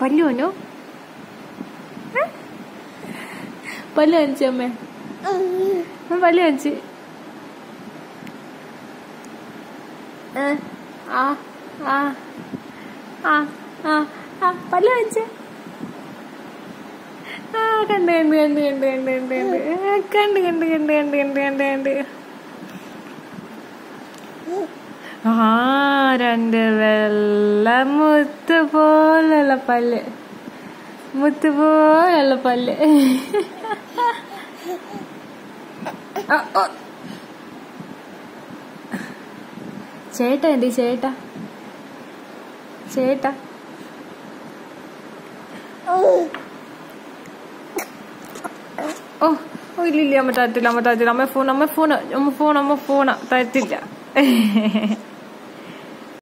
പല്ലു വന്നു പല്ല് കാണിച്ചു അമ്മേ പല്ല് കാണിച്ച് പല്ല് കാണിച്ച് കണ്ട് കണ്ട് കണ്ട് കണ്ട് കണ്ട് കണ്ട് കണ്ട് കണ്ട് കണ്ട് കണ്ട് കണ്ട് കണ്ട് കണ്ട് രണ്ട് വെള്ള മുത്ത് പോലുള്ള പല്ല് മുത്ത് പോലുള്ള പല്ല് ചേട്ടാ എന്തി ചേട്ടാ ചേട്ടാ ഓ ഇല്ലില്ല അമ്മ തരത്തില്ല അമ്മ തരത്തില്ല അമ്മ ഫോൺ തരത്തില്ല